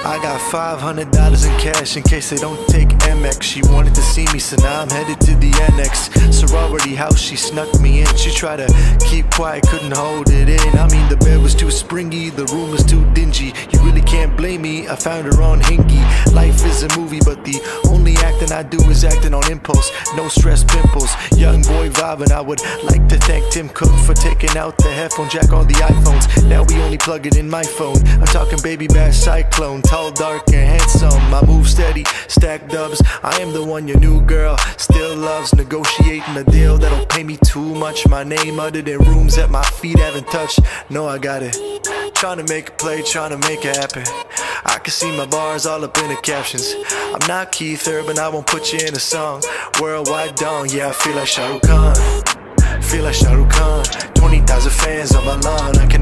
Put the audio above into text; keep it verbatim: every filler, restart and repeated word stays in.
I got five hundred dollars in cash in case they don't take M X. She wanted to see me, so now I'm headed to the annex. Sorority house, she snuck me in. She tried to keep quiet, couldn't hold it in. I mean, the bed was too springy, the room was too dingy. You really can't blame me, I found her on Hingy. Life is a movie, but the only acting I do is acting on impulse. No stress pimples, young boy vibing. I would like to thank Tim Cook for taking out the headphone jack on the iPhones. Now we only plug it in my phone. I'm talking baby bash cyclone, tall, dark, and handsome. I move steady, stack dubs. I am the one your new girl still loves. Negotiating a deal that'll pay me too much. My name uttered in rooms that my feet haven't touched. No, I got it. Trying to make a play, trying to make it happen. I can see my bars all up in the captions. I'm not Keith Urban, I won't put you in a song. Worldwide dong, yeah, I feel like Shah Rukh Khan. Feel like Shah Rukh Khan. Twenty thousand fans on my lawn. I